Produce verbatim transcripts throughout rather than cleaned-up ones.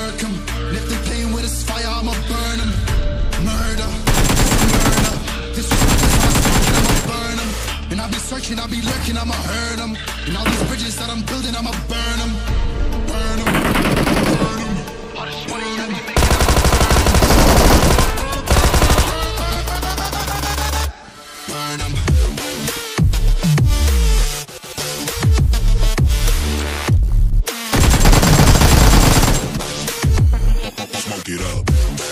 murk 'em. And if they playing with this fire, I'ma burn 'em. Murder, it's a murder. Disrespect is how I speak and I'ma burn 'em. And I'll be searching, I'll be lurking, I'ma hurt 'em. And all these bridges that I'm building, I'ma burn 'em. Burn 'em, burn 'em. All this money I be making, I'ma burn 'em. Burn 'em. Smoke it up.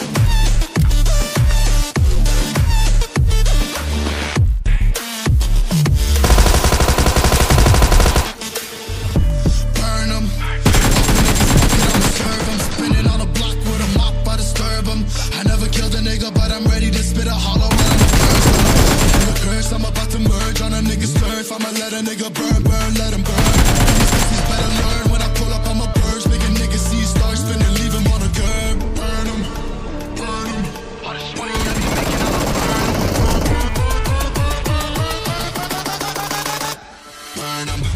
Burn 'em. I'ma serve 'em. Spinning on a block with a mop, I disturb 'em. I never killed a nigga, but I'm ready to spit a hollow right on the curse. I'm the curse, I'm about to merge on a nigga's turf. I'ma let a nigga burn, burn, let him burn. These pussies better learn when I pull up on my birds. Make a nigga see stars spinning, leave him on a curb. Burn 'em, burn 'em. All this money I be making, I'ma burn 'em. Burn 'em.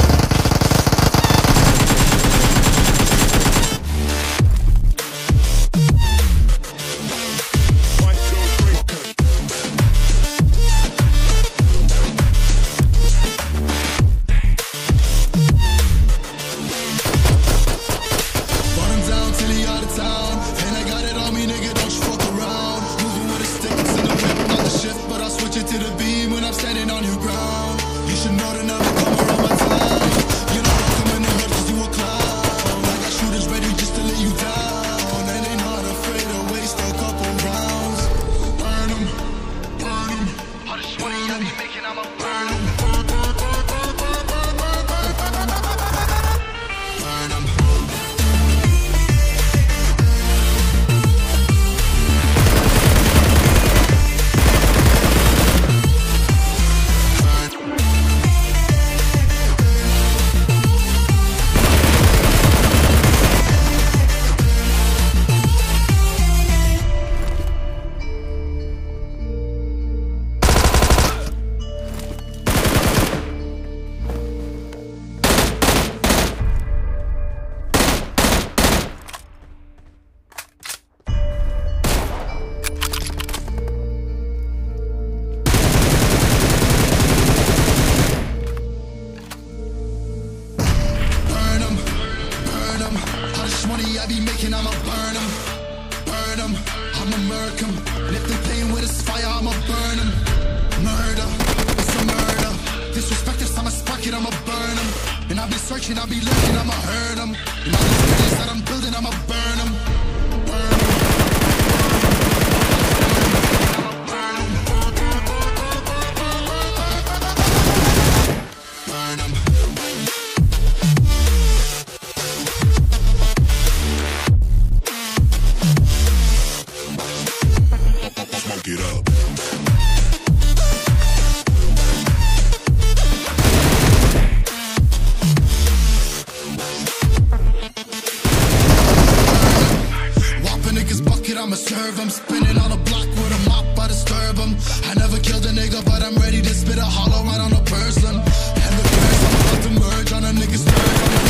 To the beam when I'm standing on your ground. You should know to never come around my town. You know I'm coming to hurt 'cause you a clown. I got shooters ready just to lay you down. And they not afraid to waste a couple rounds. Burn 'em, burn 'em. All this money I be making, I'ma burn 'em. Burn 'em. Money I be making, I'ma burn 'em, burn 'em, I'ma murk 'em. And if they playing with this fire, I'ma burn 'em. Murder, it's a murder. Disrespect us, I'ma spark it, I'ma burn 'em. And I'll be searching, I'll be looking, I'ma hurt 'em. And all these bridges that I'm building, I'ma burn 'em. Burn 'em. Burn 'em. Burn 'em. Smoke it up. Whop a nigga's bucket, I'ma serve 'em. Spinning on a block with a mop, I disturb 'em. I never killed a nigga, but I'm ready to spit a hollow right on a person. And the curse, I'm about to merge on a nigga's turf.